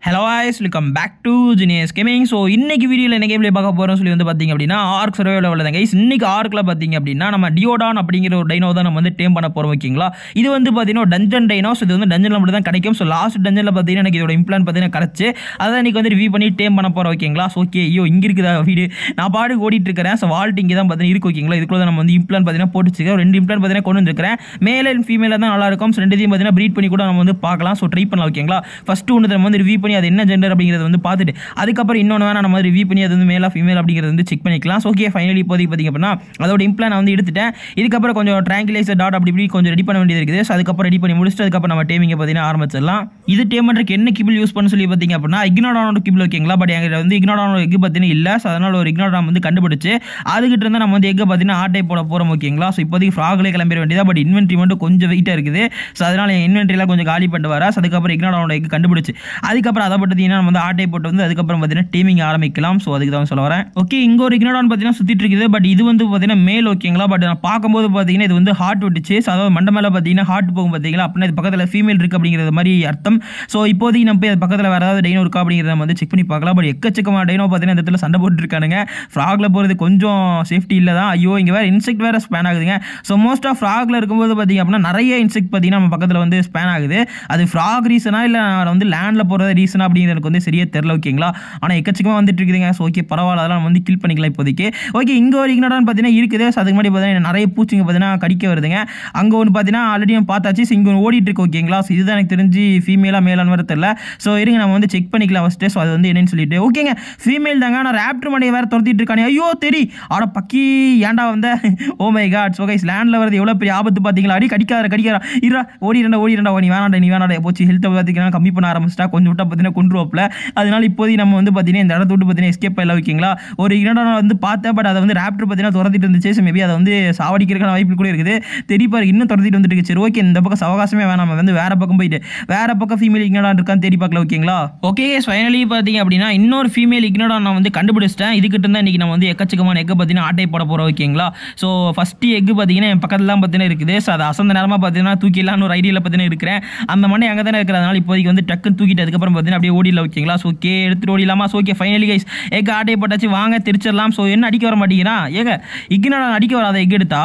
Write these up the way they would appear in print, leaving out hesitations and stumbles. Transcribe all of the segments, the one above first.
Hello guys, welcome back to Jinesh Gaming. So இன்னைக்கு வீடியோல என்ன கேம்ல பார்க்க போறோம் சொல்லி வந்து பாத்தீங்க அப்படினா ஆர்க் சர்வைவல் லெவல்ல தான் गाइस. இன்னைக்கு ஆர்க்ல பாத்தீங்க அப்படினா நம்ம டியோடான் அப்படிங்கிற ஒரு டைனோ தான் நம்ம வந்து டேம் பண்ண போறோம் ஓகேங்களா. இது வந்து பாத்தீங்கன்னா டஞ்சன் டைனோஸ். இது வந்து டஞ்சன்ல மட்டும் தான் கிடைக்கும். சோ லாஸ்ட் டஞ்சன்ல பாத்தீங்கன்னா எனக்கு இதோட இம்ப்ளான்ட் பாத்தீங்கன்னா கிடைச்சு அத இன்னைக்கு வந்து ரிவ்யூ பண்ணி டேம் பண்ண போறோம் ஓகேங்களா. சோ ஓகே ஐயோ இங்க இருக்குதா வீடியோ நான் பாடு ஓடிட்டு இருக்கேன். சோ வால்ட் இங்க தான் பாத்தீங்கன்னா இருக்கு ஓகேங்களா. இதுக்குள்ள நம்ம வந்து இம்ப்ளான்ட் பாத்தீங்கன்னா போட்டு வச்சிருக்கோம். ரெண்டு இம்ப்ளான்ட் பாத்தீங்கன்னா கொண்டு வந்திருக்கேன். மேல் அண்ட் ஃபீமேல் தான் நல்லா இருக்கும். சோ ரெண்டுதையும் பாத்தீங்கன்னா ப்ரீட் பண்ணி கூட நம்ம வந்து பார்க்கலாம். சோ ட்ரை பண்ணலாம் ஓகேங்களா. ஃபர்ஸ்ட் ஒன்னு நம்ம வந்து ரிவ்யூ பண்ணி அது என்ன ஜெண்டர் வந்து பார்த்துட்டு அதுக்கப்புறம் இன்னொன்று வேணா நம்ம ரிவ்யூ பண்ணி அது வந்து மேலா ஃபீமேல் அப்படிங்கிறது வந்து செக் பண்ணிக்கலாம். ஓகே ஃபைனலி இப்போதைக்கு பார்த்தீங்க அப்படின்னா அதோட இம்ப்ளான் வந்து எடுத்துட்டேன். இதுக்கப்புறம் கொஞ்சம் ட்ராங்குலைசர் டாட் அப்படி இப்படி கொஞ்சம் ரெடி பண்ண வேண்டியது இருக்குது. ஸோ அதுக்கப்புறம் ரெடி பண்ணி முடிச்சுட்டு அதுக்கப்புறம் நம்ம டேமிங்கை பார்த்தீங்கன்னா ஆரம்பிச்சிடலாம். இது டேம் பண்ணுறதுக்கு என்ன கிபிள் யூஸ் பண்ண சொல்லி பார்த்தீங்க அப்படின்னா இக்னோடானோட கிபிள் ஓகேங்களா. பட் எங்கிட்ட வந்து இக்னோடானோட எக் பார்த்தீங்கன்னா இல்லை. ஸோ அதனால் ஒரு இக்னோடான் வந்து கண்டுபிடிச்சு அதுக்கிட்ட இருந்தால் நம்ம வந்து எக்கை பார்த்தீங்கன்னா ஆட்டை போட போகிறோம் ஓகேங்களா. ஸோ இப்போதைக்கு ஃப்ராக்லேயே கிளம்பிட வேண்டியதா. பட் இன்வென்ட்ரி மட்டும் கொஞ்சம் வெயிட்டாக இருக்குது. ஸோ அதனால் என் இன்வென்ட்ரிலாம் கொஞ்சம் காலி பண்ணிட்டு வரா. அதுக்கப்புறம் இக்னோடானோட எக் கண்டுபிடிச்சு அதுக்கப்புறம் அதை பார்த்தீங்கன்னா நம்ம வந்து ஆட்டை போட்டு வந்து அதுக்கப்புறம் பார்த்தீங்கன்னா டீமிங் ஆரம்பிக்கலாம். ஸோ அதுக்கு தான் சொல்ல வரேன். ஓகே இங்கே ஒரு இக்னோடான் பார்த்தீங்கன்னா சுற்றிட்டு இருக்குது. பட் இது வந்து பார்த்தீங்கன்னா மேல் ஓகேங்களா. பட் நான் பார்க்கும்போது பார்த்தீங்கன்னா இது வந்து ஹார்ட் விட்டுச்சு. அதாவது மண்டை மேலே பார்த்தீங்கன்னா ஹார்ட் போகும் பார்த்தீங்களா. அப்படின்னா இது பக்கத்தில் ஃபீமேல் இருக்குது அப்படிங்கிறது மாதிரி அர்த்தம். ஸோ இப்போதைக்கு நம்ம போய் அது பக்கத்தில் வேறு ஏதாவது டைனோ இருக்கா அப்படிங்கிறத நம்ம வந்து செக் பண்ணி பார்க்கலாம். பட் எக்கச்சக்கமான டைனோ பார்த்தீங்கன்னா இந்த இடத்துல சண்டை போட்டுருக்கானுங்க. ஃப்ராக்ல போகிறது கொஞ்சம் சேஃப்டி இல்லை தான். ஐயோ இங்கே வேறு இன்செக்ட் வேறு ஸ்பேன் ஆகுதுங்க. ஸோ மோஸ்ட் ஆஃப் ஃப்ராக்ல இருக்கும்போது பார்த்தீங்க அப்படின்னா நிறைய இன்செக்ட் பார்த்தீங்கன்னா நம்ம பக்கத்தில் வந்து ஸ்பேன் ஆகுது. அது ஃப்ராக் ரீசனா இல்லை வந்து லேண்டில் போகிறது ரீசனா அப்படிங்கிறது எனக்கு வந்து சரியாக தெரில ஓகேங்களா. ஆனால் எக்கச்சக்கமாக வந்துட்டு இருக்குதுங்க. ஸோ ஓகே பரவாயில்ல அதெல்லாம் வந்து கில் பண்ணிக்கலாம் இப்போதைக்கு. ஓகே இங்கே ஒரு இக்னோடான் பார்த்தீங்கன்னா இருக்குது. ஸோ அதுக்கு முன்னாடி பார்த்தீங்கன்னா நிறைய பூச்சிங்க பார்த்தீங்கன்னா கடிக்க வருதுங்க. அங்கே ஒன்று பார்த்தீங்கன்னா ஆல்ரெடி நம்ம பார்த்தாச்சு. ஸோ இங்கே ஒன்று ஓடிட்டு இருக்கு ஓகேங்களா. ஸோ இதுதான் எனக்கு தெரிஞ்சு ஃபீமேலாக மேலான்னு வர தெரியல. ஸோ இருங்க நம்ம வந்து செக் பண்ணிக்கலாம் ஃபஸ்ட்டு. ஸோ அது வந்து என்னன்னு சொல்லிட்டு ஓகேங்க ஃபீமேல் தாங்க. ஆனால் ரேப்டர் மண்டையை வேறு துரத்திட்டு இருக்கானே. ஐயோ தெரி ஆட பக்கி ஏன்டா வந்த oh my god. So guys லேண்டில் வரது எவ்வளோ பெரிய ஆபத்து பார்த்தீங்களா. அடி கடிக்காரா இரா ஓடிடா நீ வேணாடா போச்சு. ஹெல்த்தை பார்த்தீங்கன்னா கம்மி பண்ண ஆரம்பிச்சிட்டா. கொஞ்சம் விட்டா பார்த்தீங்கன்னா கொண்டுருவாப்பில். அதனால இப்போதைக்கு நம்ம வந்து பார்த்தீங்கன்னா இந்த இடத்த விட்டு பார்த்தீங்கன்னா எஸ்கேப் ஆகல ஓகேங்களா. ஒரு இக்னோடான் வந்து பார்த்தேன். பட் அதை வந்து ரேப்டர் பார்த்தீங்கன்னா துரத்திட்டு இருந்துச்சு. ஸோ மேபி அதை வந்து சாவடிக்கிறதுக்கான வாய்ப்பு கூட இருக்குது. தெரியப்பாரு இன்னும் துரத்திட்டு வந்துட்டு சரி ஓகே இந்த பக்கம் அவகாசமே வேணாம். நம்ம வந்து வேற பக்கம் போயிட்டு வேற பக்கம் ஃபீமேல் இக்னோடான் இருக்கான்னு தேடி பார்க்கல ஓகேங்களா. ஓகே ஃபைனலி பார்த்தீங்க அப்படின்னா இன்னொரு ஃபீமேல் இக்னோடான் நான் வந்து கண்டுபிடிச்சிட்டேன். இதுக்கிட்ட இருந்தால் இன்றைக்கி நம்ம வந்து எக்கச்சக்கமான எக்கை பார்த்தீங்கன்னா ஆட்டை போட போகிறோம் ஓகேங்களா. ஸோ ஃபஸ்ட்டு எக்கு பார்த்தீங்கன்னா என் பக்கத்தில் தான் பார்த்தீங்கன்னா இருக்குது. ஸோ அது அசந்த நேரமாக பார்த்தீங்கன்னா தூக்கிடலான்னு ஒரு ஐடியாவில் பார்த்தீங்கன்னா இருக்கிறேன். அந்த மண்ணை அங்கே தானே இருக்கிறதுனால இப்போதைக்கு வந்து டக்குன்னு தூக்கிட்டு அதுக்கப்புறம் பார்த்தீங்கன்னா அப்படியே ஓடிடல ஓகேங்களா. ஸோ ஓகே எடுத்துகிட்டு ஓடிடலாமா. So okay finally guys egg ஆட்டையை போட்டாச்சு வாங்க திரிச்சிடலாம். ஸோ என்ன அடிக்க வர மாட்டேங்கிறான் ஏங்க இக்னோடான் அடிக்க வராத எக் எடுத்தா.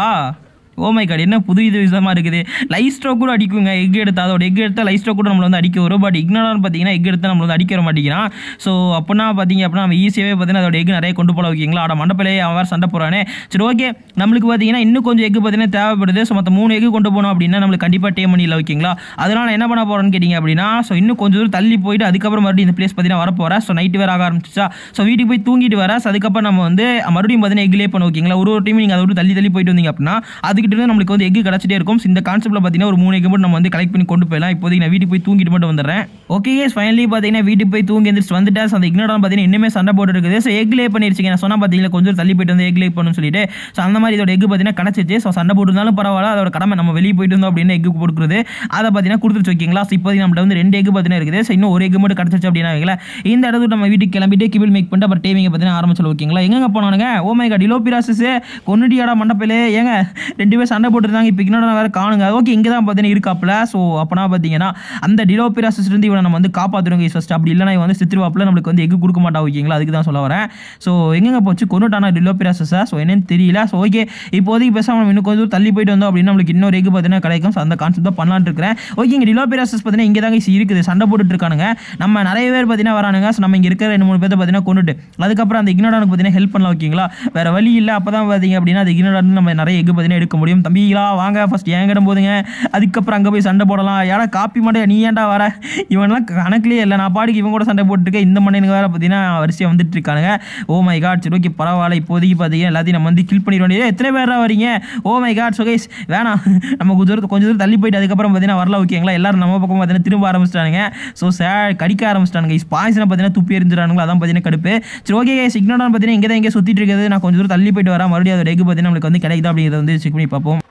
ஓ மை காட் என்ன புது இது விதமாக இருக்குது. லைஃப் ஸ்ட்ரோக் கூட அடிக்குங்க எக் எடுத்தால். அதோட எக் எடுத்தால் லைஃப் ஸ்ட்ரோக் கூட நம்மளை வந்து அடிக்க வரும். பட் இக்னோடான் பார்த்தீங்கன்னா எக் எடுத்தால் நம்மளை வந்து அடிக்க வர மாட்டேங்கிறான். ஸோ அப்படின்னா பார்த்தீங்க அப்படின்னா நம்ம ஈஸியாகவே பார்த்தீங்கன்னா அதோட எக் நிறைய கொண்டு போகலாம் ஓகேங்களா. ஆட மண்டப்பிலே அவன் வேறு சண்டை போகிறானே. சரி ஓகே நம்மளுக்கு பார்த்தீங்கன்னா இன்னும் கொஞ்சம் எக் பார்த்தீங்கன்னா தேவைப்படுது. ஸோ மற்ற 3 எக் கொண்டு போனோம் அப்படின்னா நம்மளுக்கு கண்டிப்பாக டேம் பண்ணிடல ஓகேங்களா. அதனால் என்ன பண்ண போகிறோன்னு கேட்டிங்க அப்படின்னா ஸோ இன்னும் கொஞ்சம் தூரம் தள்ளி போயிட்டு அதுக்கப்புறம் மறுபடியும் இந்த பிளேஸ் பார்த்தீங்கன்னா வரப்போகிறேன். ஸோ நைட்டு வேறு ஆக ஆரம்பிச்சிச்சா. ஸோ வீட்டுக்கு போய் தூங்கிட்டு வர. ஸோ அதுக்கப்புறம் நம்ம வந்து மறுபடியும் பார்த்தீங்கன்னா எக்லேயே பண்ண ஓகேங்களா. ஒரு டைம் நீங்கள் அதை விட்டு தள்ளி போயிட்டு வந்தீங்க அப்படின்னா அதுக்கிட்ட நம்மளுக்கு வந்து எக் கிடச்சிட்டே இருக்கும். இந்த கான்செப்ட்ல பார்த்தீங்கன்னா ஒரு 3 எக் மட்டும் நம்ம வந்து கலெக்ட் பண்ணி கொண்டு போயிடலாம். இப்போதைக்கு நான் வீட்டுக்கு போய் தூங்கிட்டு மட்டும் வந்துடுறேன். ஓகே ஃபைனலி பார்த்தீங்கன்னா வீட்டுக்கு போய் தூங்கி எந்திரிச்சு வந்துட்டேன். அந்த இக்னோடான் பார்த்தீங்கன்னா இன்னுமே சண்டை போட்டு இருக்குது. ஸோ எக் லே பண்ணிருச்சுங்க. நான் சொன்னால் பார்த்தீங்கன்னா கொஞ்சம் தள்ளி போயிட்டு வந்து எக் லே பண்ணணும்னு சொல்லிட்டு. ஸோ அந்த மாதிரி இதோட எக் பார்த்தீங்கன்னா கிடச்சிச்சு. ஸோ சண்டை போட்டுருந்தாலும் பரவாயில்ல அதோட கடமை நம்ம வெளியே போயிட்டு இருந்தோம் அப்படின்னு எக் கொடுக்குறது அதை பார்த்தீங்கன்னா கொடுத்துருச்சு ஓகேங்களா. ஸோ இப்போதைக்கு நம்மகிட்ட வந்து 2 எக் பார்த்தீங்கன்னா இருக்குது. ஸோ இன்னும் ஒரு எக் மட்டும் கிடச்சிச்சு அப்படின்னா இந்த இடத்துக்கு நம்ம வீட்டுக்கு கிளம்பிட்டு கிபிள் மேக் பண்ணிட்டு அப்புறம் டேமிங்கை பார்த்தீங்கன்னா ஆரம்பிச்சல ஓகேங்களா. எங்கே போனானுங்க ஓ மை காட் டிலோபிராசஸ் கொன்னுடியாடா மண்டப்பிலே ஏங்க 2 பேர் சண்டை போட்டுருந்தாங்க. இப்போ இக்னோடான் வேறு காணுங்க. ஓகே இங்கே தான் பார்த்தீங்கன்னா இருக்காப்புல. ஸோ அப்போனா பார்த்தீங்கன்னா அந்த டிலோபிராசஸ் இருந்து இவனை நம்ம வந்து காப்பாற்றுறோங்க ஃபஸ்ட். அப்படி இல்லைனா இவன் வந்து சித்திருவாப்பில் நம்மளுக்கு வந்து எக் கொடுக்க மாட்டா ஓகேங்களா. அதுக்கு தான் சொல்ல வரேன். ஸோ எங்கெங்க போச்சு கொண்டுட்டானா டிலோபிராசஸை. ஸோ என்னன்னு தெரியல. ஸோ ஓகே இப்போதைக்கு பேசாமல் நம்ம இன்னும் கொஞ்சம் தள்ளி போயிட்டு வந்தோம் அப்படின்னா நம்மளுக்கு இன்னொரு எக் பார்த்தீங்கன்னா கிடைக்கும். ஸோ அந்த கான்செப்ட் தான் பண்ணலான்னு இருக்கிறேன். ஓகே இங்கே டிலோபிராசஸ் பார்த்தீங்கன்னா இங்கே தாங்க இருக்குது சண்டை போட்டுட்டு இருக்கானுங்க. நம்ம நிறைய பேர் பார்த்தீங்கன்னா வரானுங்க. ஸோ நம்ம இங்கே இருக்கிற 2-3 பேர் பார்த்தீங்கன்னா கொண்டுட்டு அதுக்கப்புறம் அந்த இக்னோடானுக்கு பார்த்தீங்கன்னா ஹெல்ப் பண்ணலாம் ஓகேங்களா. வேறு வழி இல்லை. அப்போ தான் பார்த்தீங்க அப்படின்னா அது இக்னோடான் நம்ம நிறைய எக் பார்த்தீங்கன்னா எடுக்க முடியும். தம்பிகளா வாங்க ஃபஸ்ட் ஏங்கிடம் போதுங்க. அதுக்கப்புறம் அங்கே போய் சண்டை போடலாம். ஏடா காப்பி மாட்டே நீ ஏன்டா வர இவன்லாம் கணக்குலேயே இல்லை. நான் பாட்டுக்கு இவன் கூட சண்டை போட்டுருக்கேன். இந்த மண்ணுக்கு வேறு பார்த்தீங்கன்னா வரிசையாக வந்துட்டு இருக்கானுங்க. ஓ மை காட் சரி ஓகே பரவாயில்ல. இப்போதைக்கு பார்த்தீங்கன்னா எல்லாத்தையும் நம்ம வந்து கில் பண்ணிட வேண்டியது. எத்தனை பேராக வரீங்க oh my god. So guys வேணாம் நம்ம கொஞ்சம் தூரம் தள்ளி போயிட்டு அதுக்கப்புறம் பார்த்தீங்கன்னா வரல ஓகேங்களா. எல்லாரும் நம்ம பக்கம் பார்த்தீங்கன்னா திரும்ப ஆரம்பிச்சிட்டானுங்க. ஸோ கடிக்க ஆரம்பிச்சிட்டானுங்க. பாய்ஸனை பார்த்தீங்கன்னா துப்பி எரிஞ்சிடானுங்களா. அதான் பார்த்தீங்கன்னா கடுப்பு. சரி ஓகே இக்னோடான் பார்த்தீங்கன்னா இங்கே தான் இங்கே சுற்றிட்டு இருக்குது. நான் கொஞ்சம் தூரம் தள்ளி போயிட்டு வரேன். மறுபடியும் அதோட எக் பார்த்தீங்கன்னா நம்மளுக்கு வந்து கிடைக்குது அப்படிங்கிறத வந்து செக் பண்ணி பார்ப்போம்.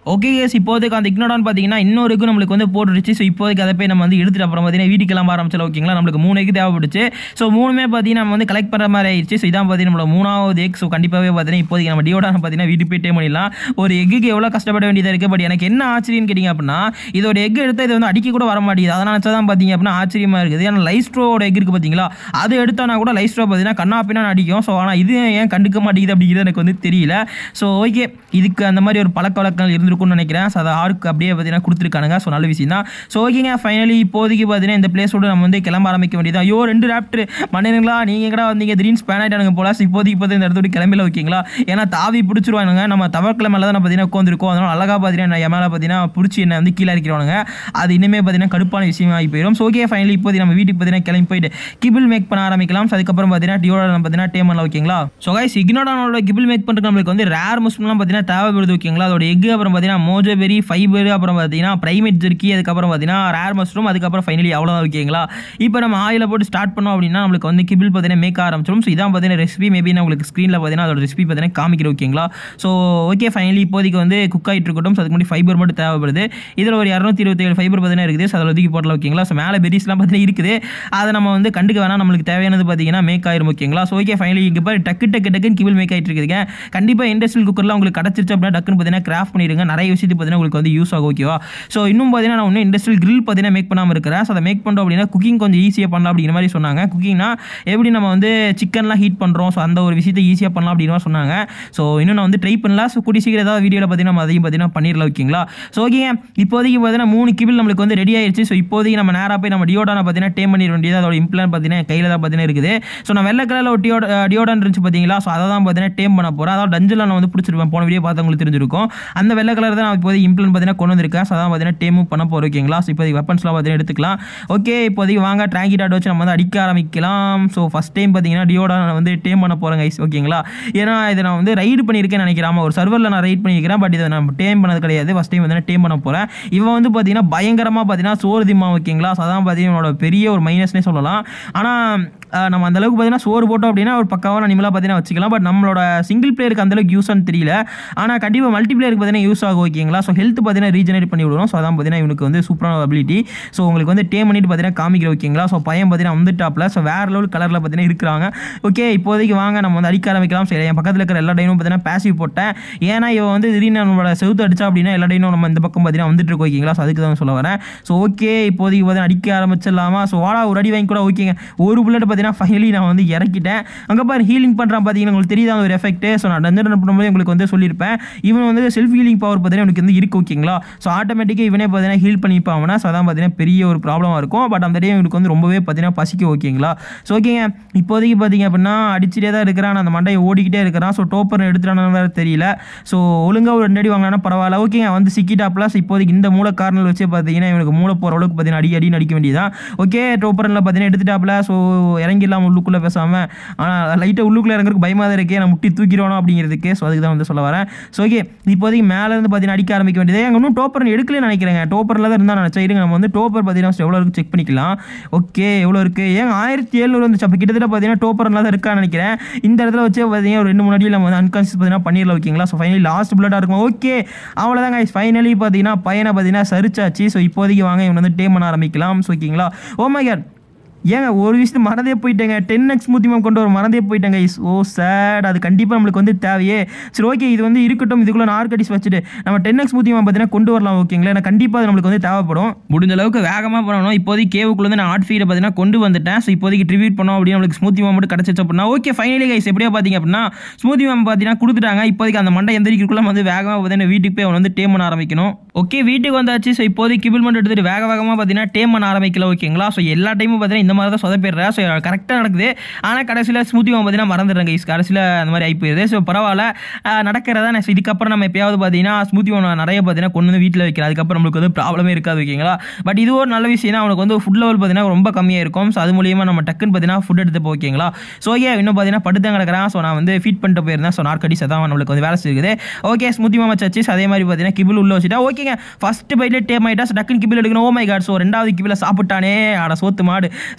ஓகே கேஸ், இப்போதைக்கு அந்த இக்னோடான் பார்த்தீங்கன்னா இன்னொருக்கு நம்மளுக்கு வந்து போட்டுருச்சு. ஸோ இப்போதைக்கு அதை போய் நம்ம வந்து எடுத்துட்டு அப்புறம் பார்த்தீங்கன்னா வீட்டுக்கு கிளம்ப ஆரம்பிச்சலாம். ஓகேங்களா, நம்மளுக்கு 3 எக் தேவைப்படுச்சு. ஸோ 3மே பார்த்தீங்கன்னா நம்ம வந்து கலெக்ட் பண்ணுற மாதிரி ஆயிடுச்சு. ஸோ இதான் பார்த்தீங்கன்னா நம்மளோட 3வது எக். ஸோ கண்டிப்பாகவே பார்த்தீங்கன்னா இப்போதைக்கு நம்ம டியோடான் பார்த்தீங்கன்னா வீட்டுக்கு போய் டேம் பண்ணிடலாம். ஒரு எக்குக்கு எவ்வளோ கஷ்டப்பட வேண்டியதாக இருக்குது. பட் எனக்கு என்ன ஆச்சரியம்னு கேட்டிங்க அப்படின்னா, இதோட எக் எடுத்தால் இது வந்து அடிக்க கூட வர மாட்டேங்குது. அதனால் நினச்சா தான் பார்த்தீங்க அப்படின்னா ஆச்சரியமாக இருக்குது. ஏன்னா லைஸ்ட்ரோட எக் இருக்குது பார்த்தீங்களா, அது எடுத்தானா கூட லைஸ்ட்ரோ பார்த்தீங்கன்னா கண்ணா பின்னா அடிக்கும். ஸோ ஆனால் இது ஏன் கண்டுக்க மாட்டேங்குது அப்படிங்கிறது எனக்கு வந்து தெரியல. ஸோ ஓகே, இதுக்கு அந்த மாதிரி ஒரு பழக்க வழக்கங்கள் இருந்திருக்கும்னு நினைக்கிறேன். ஸோ அதை ஆர்க்கு அப்படியே பார்த்தீங்கன்னா கொடுத்துருக்கானுங்க. ஸோ நல்ல விஷயம் தான். ஸோ ஓகேங்க, ஃபைனலி இப்போதைக்கு பார்த்தீங்கன்னா இந்த பிளேஸோடு நம்ம வந்து கிளம்ப ஆரம்பிக்க வேண்டியது. ஐயோ 2 ராப்டர் மண்ணுங்களா, நீங்கள் கூட வந்தீங்க திடீர்னு ஸ்பேன் ஆகிட்டானுங்க போல. ஸோ இப்போதைக்கு பார்த்தீங்கன்னா இந்த இடத்துல கிளம்பில. ஓகேங்களா, ஏன்னா தாவி பிடிச்சிருவானுங்க. நம்ம தவக்கிழமை மேலே தான் பார்த்தீங்கன்னா உட்காந்துருக்கோம். அதனால் அழகாக பார்த்தீங்கன்னா என் மேலே பார்த்தீங்கன்னா பிடிச்சி என்னை வந்து கீழே இருக்கிறவனுங்க. அது இன்னுமே பார்த்தீங்கன்னா கடுப்பான விஷயமா ஆகி போயிடும். ஸோ ஓகே, ஃபைனலி இப்போதைக்கு நம்ம வீட்டுக்கு பார்த்தீங்கன்னா கிளம்பி போயிட்டு கிபிள் மேக் பண்ண ஆரம்பிக்கலாம். ஸோ அதுக்கப்புறம் பார்த்தீங்கன்னா டியோடான் பார்த்தீங்கன்னா டேம் பண்ணலாம். ஓகேங்களா, ஸோ கைஸ் இக்னோடானோட கிபிள் மேக் பண்ணுறதுக்கு நம்மளுக்கு வந்து ரேர் மஷ்ரூம்லாம் பார்த்தீங்கன்னா தேவைப்படுது. ஓகேங்களா, அதோட எக், அப்புறம் பார்த்தீங்கன்னா மோஜோபெரி, ஃபைபர், அப்புறம் பார்த்தீங்கன்னா பிரைமேட் ஜெர்க்கி, அதுக்கப்புறம் பார்த்தீங்கன்னா ரேர் மஷ்ரூம், அதுக்கப்புறம் ஃபைனலி அவ்வளோதான். ஓகேங்களா, இப்போ நம்ம ஆயில போட்டு ஸ்டார்ட் பண்ணோம் அப்படின்னா நம்மளுக்கு வந்து கிபிள் பார்த்தீங்கன்னா மேக் ஆரம்பிச்சிடும். ஸோ இதான் பார்த்தீங்கன்னா ரெசிபி. மேபி நான் உங்களுக்கு ஸ்க்ரீனில் பார்த்தீங்கன்னா அதோட ரெசிபி பார்த்தீங்கன்னா காமிக்கிறேன். ஓகேங்களா, ஸோ ஓகே, ஃபைனலி இப்போதைக்கு வந்து குக் ஆகிட்டு இருக்கட்டும். ஸோ அதுக்கு முன்னாடி ஃபைபர் மட்டும் தேவைப்படுது. இதில் ஒரு 227 ஃபைபர் பார்த்தீங்கன்னா இருக்குது. ஸோ அதில் ஒதுக்கி போடலாம். ஓகேங்களா, ஸோ மேலே பெரிஸ்லாம் பார்த்தீங்கன்னா இருக்குது. அதை நம்ம வந்து கண்டுக்க வேணாம். நம்மளுக்கு தேவையானது பார்த்தீங்கன்னா மேக் ஆயிரும். ஓகேங்களா, ஸோ ஓகே, ஃபைனலி இங்கே பாரு டக்குன்னு கிபிள் மேக் ஆகிட்டு இருக்குதுங்க. கண்டிப்பாக இண்டஸ்ட்ரியல் குக்கர்லாம் உங்களுக்கு கிடச்சிருச்சு அப்படின்னா டக்குன்னு பார்த்தீங்கன்னா கிராஃப்ட் பண்ணிடுங்க. நிறைய விஷயத்துக்கு பார்த்தீங்கன்னா உங்களுக்கு வந்து யூஸ் ஆகும். ஓகேவா, ஸோ இன்னும் பார்த்தீங்கன்னா நான் இன்னும் இண்டஸ்ட்ரியல் கிரில் பார்த்தீங்கன்னா மேக் பண்ணாமல் இருக்கிறேன். ஸோ அதை மேக் பண்ணுறோம் அப்படின்னா குக்கிங் கொஞ்சம் ஈஸியாக பண்ணலாம் அப்படிங்கிற மாதிரி சொன்னாங்க. குக்கிங்னா எப்படி நம்ம வந்து சிக்கன்லாம் ஹீட் பண்ணுறோம். ஸோ அந்த ஒரு விஷயத்தை ஈஸியாக பண்ணலாம் அப்படிங்கிற மாதிரி சொன்னாங்க. ஸோ இன்னும் நான் வந்து ட்ரை பண்ணலாம். ஸோ கூடிய சீக்கிரம் ஏதாவது வீடியோவில் பார்த்தீங்கன்னா அதையும் பார்த்தீங்கன்னா பண்ணிடலாம். ஓகேங்களா, ஸோ ஓகேங்க, இப்போதைக்கு பார்த்தீங்கன்னா 3 கிபிள் நம்மளுக்கு வந்து ரெடி ஆயிடுச்சு. ஸோ இப்போதைக்கு நம்ம நேராக போய் நம்ம டியோடானை பார்த்தீங்கன்னா டேம் பண்ணிட வேண்டியது. அதோட இம்ப்ளான் பார்த்தீங்கன்னா கையில் தான் பார்த்தீங்கன்னா இருக்குது. ஸோ நான் வெள்ளை கலரில் ஒரு டியோடான் இருந்துச்சு பார்த்தீங்களா, ஸோ அதை தான் பார்த்தீங்கன்னா டேம் பண்ண போகிறேன். அதாவது டஞ்சில் நான் வந்து பிடிச்சிருப்பேன். போன வீடியோ பார்த்தவங்களுக்கு தெரிஞ்சிருக்கும். அந்த வெள்ளை கலர் தான் நான் இப்போதைக்கு இம்ப்ளான் பார்த்தீங்கன்னா கொண்டு வந்திருக்கேன். ஸோ அதான் பார்த்தீங்கன்னா டேமும் பண்ண போகிறோம். ஓகேங்களா, ஸோ இப்போதைக்கு வெப்பன்ஸ்லாம் பார்த்தீங்கன்னா எடுத்துக்கலாம். ஓகே, இப்போதைக்கு வாங்க ட்ராங்கி டாட் வச்சு நம்ம வந்து அடிக்க ஆரம்பிக்கலாம். ஸோ ஃபஸ்ட் டைம் பார்த்தீங்கன்னா டியோடான் வந்து டேம் பண்ண போகிறேன் கைஸ். ஓகேங்களா, ஏன்னா இதை நான் வந்து ரைடு பண்ணியிருக்கேன்னு நினைக்கிறேன். ஒரு சர்வரில் நான் ரைட் பண்ணியிருக்கிறேன். பட் இதை நான் டேம் பண்ணது கிடையாது. ஃபஸ்ட் டைம் வந்து டேம் பண்ண போகிறேன். இவன் வந்து பார்த்தீங்கன்னா பயங்கரமாக பார்த்தீங்கன்னா சோறு திம்மா. ஓகேங்களா, ஸோ அதான் பார்த்தீங்கன்னா பெரிய ஒரு மைனஸ்னே சொல்லலாம். ஆனால் நம்ம அந்த அளவுக்கு பார்த்தீங்கன்னா சோறு போட்டோம் அப்படின்னா ஒரு பக்காவான அனிமலாக பார்த்தீங்கன்னா வச்சுக்கலாம். பட் நம்மளோட சிங்கிள் பிளேயருக்கு அந்தளவுக்கு யூஸ்ன்னு தெரியல. ஆனால் கண்டிப்பாக மல்டி பிளேயருக்கு பார்த்தீங்கன்னா யூஸ் ஆகும். ஓகேங்களா, ஸோ ஹெல்த் பார்த்தீங்கன்னா ரீஜெனரேட் பண்ணி விடுவோம். ஸோ அதான் பார்த்தீங்கன்னா இவனுக்கு வந்து சூப்பரான அபிலிட்டி. ஸோ உங்களுக்கு வந்து டேம் பண்ணிட்டு பார்த்தீங்கன்னா காமிக்கிற. ஓகேங்களா, ஸோ பையன் பார்த்தீங்கன்னா வந்துட்டாப்ல. ஸோ வேறு லெவல் கலரில் பார்த்தீங்கன்னா இருக்கிறாங்க. ஓகே, இப்போதைக்கு வாங்க நம்ம வந்து அடிக்க ஆரம்பிக்கலாம். சரி, என் பக்கத்தில் இருக்கிற எல்லா டைனும் பார்த்தீங்கன்னா பேசிவ் போட்டேன். ஏன்னா இவன் வந்து திடீர்னு நம்மளோட செவுத்து அடிச்சா அப்படின்னா எல்லா டைனும் நம்ம இந்த பக்கம் பார்த்தீங்கன்னா வந்துட்டு இருக்கோம். ஓகேங்களா, ஸோ அதுக்கு தான் சொல்ல வரேன். ஸோ ஓகே, இப்போதைக்கு பார்த்தீங்கன்னா அடிக்க ஆரம்பிச்சிடலாமா. ஸோ வாடா ஒரு அடி வாங்கி கூட. ஓகேங்க, ஒரு புல்லட் பார்த்தீங்கன்னா ஃபைனலி நான் வந்து இறக்கிட்டேன். அங்கே பாரு ஹீலிங் பண்ணுறான் பார்த்தீங்கன்னா உங்களுக்கு தெரியுதா ஒரு எஃபெக்ட். ஸோ நான் டஞ்சன் பண்ணும்போது உங்களுக்கு வந்து சொல்லியிருப்பேன். இவன் வந்து செல்ஃப் ஹீலிங் பவர் பார்த்தீங்கன்னா எனக்கு வந்து இருக்குது. ஓகேங்களா, ஸோ ஆட்டோமேட்டிக்காக இவனே பார்த்தீங்கன்னா ஹீல் பண்ணிப்பாங்கன்னா. ஸோ அதான் பார்த்தீங்கன்னா பெரிய ஒரு ப்ராப்ளமாக இருக்கும். பட் அந்த டைம் இவனுக்கு வந்து ரொம்பவே பார்த்தீங்கன்னா பசிக்கும். ஓகேங்களா, ஸோ ஓகேங்க, இப்போதைக்கு பார்த்தீங்க அப்படின்னா அடிச்சுட்டே தான் இருக்கிறான். அந்த மண்டையை ஓடிக்கிட்டே இருக்கிறான். ஸோ டோப்பர் எடுத்துட்டானு தெரியல. ஸோ ஒழுங்காக ஒரு 2 அடி வாங்கினா பரவாயில்ல. ஓகேங்க, வந்து சிக்கிட்டாப்ல. ஸோ இப்போதைக்கு இந்த மூளை கார்னர் வச்சு பார்த்தீங்கன்னா இவனுக்கு மூளை போகிற அளவுக்கு பார்த்தீங்கன்னா அடி அடிக்க வேண்டியதான். ஓகே, டோப்பரில் பார்த்தீங்கன்னா எடுத்துட்டாப்ல. ஸோ இறங்கிடலாம் உள்ளுக்குள்ளே பேசாமல். ஆனால் லைட்டாக உள்ளுக்குள்ளே இறங்குறதுக்கு பயமாக தான் இருக்கே, நான் முட்டி தூக்கிடுவானோ அப்படிங்கிறதுக்கு. ஸோ அதுக்கு தான் வந்து சொல்ல வரேன். ஸோ ஓகே, இப்போதைக்கு மேலேருந்து பார்த்தீங்கன்னா அடிக்க ஆரம்பிக்க வேண்டியது. எங்கள் இன்னும் டோப்பர் எடுக்கலன்னு நினைக்கிறேங்க. டோப்பரில் தான் இருந்தால் நினச்சா. இருங்க நம்ம வந்து டோப்பர் பார்த்தீங்கன்னா எவ்வளோ இருக்குது செக் பண்ணிக்கலாம். ஓகே, எவ்வளோ இருக்குது? ஏங்க 1700 வந்துச்சு. அப்போ கிட்டத்தட்ட பார்த்தீங்கன்னா டோப்பரில் தான் இருக்கான்னு நினைக்கிறேன். இந்த இடத்துல வச்சு பார்த்தீங்கன்னா ஒரு 2 3 அடியில் நம்ம வந்து அன்கான்ஷியஸ் பார்த்தீங்கன்னா பண்ணிடலாம். ஓகேங்களா, ஸோ ஃபைனலி லாஸ்ட் புல்லட்டாக இருக்கும். ஓகே, அவ்வளோதாங்க. ஃபைனலி பார்த்தீங்கன்னா பையனை பார்த்தீங்கன்னா சரிச்சாச்சு. ஸோ இப்போதைக்கு வாங்க இவன் வந்து டேம் பண்ண ஆரம்பிக்கலாம். ஸோ ஓகேங்களா, ஓ மை காட், ஏங்க ஒரு விஷயத்து மறந்தே போயிட்டேங்க. 10x ஸ்மூத்தி மேம் கொண்டு வர மறந்தே போயிட்டேங்க. ஓ சேட், அது கண்டிப்பாக நம்மளுக்கு வந்து தேவையே. சரி ஓகே, இது வந்து இருக்கட்டும். இதுக்குள்ளே நார்கடிஸ் வச்சுட்டு நம்ம 10x ஸ்மூத்தி மேம் பார்த்தீங்கன்னா கொண்டு வரலாம். ஓகேங்களா, எனக்கு கண்டிப்பாக அது நம்மளுக்கு வந்து தேவைப்படும். முடிஞ்ச அளவுக்கு வேகமாக பண்ணணும். இப்போதைக்கு கேவுக்குள்ள வந்து நான் ஆட் ஃபீடை பார்த்தீங்கன்னா கொண்டு வந்துட்டேன். ஸோ இப்போதைக்கு ட்ரிபியூட் பண்ணோம் அப்படின்னு நம்மளுக்கு ஸ்மூத்தி மேம் மட்டும் கிடச்சிச்சு அப்படின்னா ஓகே. ஃபைனலி கைஸ் எப்படியா பார்த்தீங்க அப்படின்னா ஸ்மூத்தி மேம் பார்த்தீங்கன்னா கொடுத்துட்டாங்க. இப்போதைக்கு அந்த மண்டை எந்திரிக்குள்ள வந்து வேகமாக பார்த்தீங்கன்னா வீட்டுக்கு போய் அவன் வந்து டேம் பண்ண ஆரம்பிக்கணும். ஓகே, வீட்டுக்கு வந்தாச்சு. ஸோ இப்போதைக்கு கிபிள் மட்டும் எடுத்துகிட்டு வேகமாக பார்த்தீங்கன்னா டேம் பண்ண ஆரம்பிக்கல. ஓகேங்களா, ஸோ எல்லா டைமும் பார்த்தீங்கன்னா இந்த மாதிரி தான் சொதப்பிடுறேன். ஸோ கரெக்டாக நடக்குது. ஆனால் கடைசியில் ஸ்மூத்தி மேம் பார்த்தீங்கன்னா மறந்துடுறேன் கைஸ். கடைசியில் அந்த மாதிரி ஆகி போயிடுது. ஸோ பரவாயில்ல, நடக்கிறதா. நான் இதுக்கப்புறம் நம்ம எப்பயாவது பார்த்தீங்கன்னா ஸ்மூத்தி மேம் நிறைய பார்த்தீங்கன்னா கொண்டு வந்து வீட்டில் வைக்கிறேன். அதுக்கப்புறம் நம்மளுக்கு வந்து ப்ராப்ளமே இருக்காது. ஓகேங்களா, பட் இது ஒரு நல்ல விஷயம் தான். அவனுக்கு வந்து ஃபுட் லெவல் பார்த்தீங்கன்னா ரொம்ப கம்மியாக இருக்கும். ஸோ அது மூலியமாக நம்ம டக்குன்னு பார்த்தீங்கன்னா ஃபுட் எடுத்து ஓகேங்களா. ஸோ ஓகே, இன்னும் பார்த்தீங்கன்னா படுத்து கிடக்கிறேன். ஸோ நான் வந்து ஃபீட் பண்ணிட்டு போயிருந்தேன். ஸோ நார்கடிஸ் தான் நம்மளுக்கு வந்து வேலை செய்யுது. ஓகே, ஸ்மூத்தி மேம் வச்சாச்சு. அதே மாதிரி பார்த்தீங்கன்னா கிபிள் உள்ள வச்சுட்டா. ஓகேங்க, ஃபர்ஸ்ட் பைட்ல டேம் ஆகிட்டா. ஸோ டக்குன்னு கிபிள் எடுக்கணும். ஓ மை காட், ஸோ 2வது கிபிளை சாப்பிட்டானே. அட சோத்து மாடு.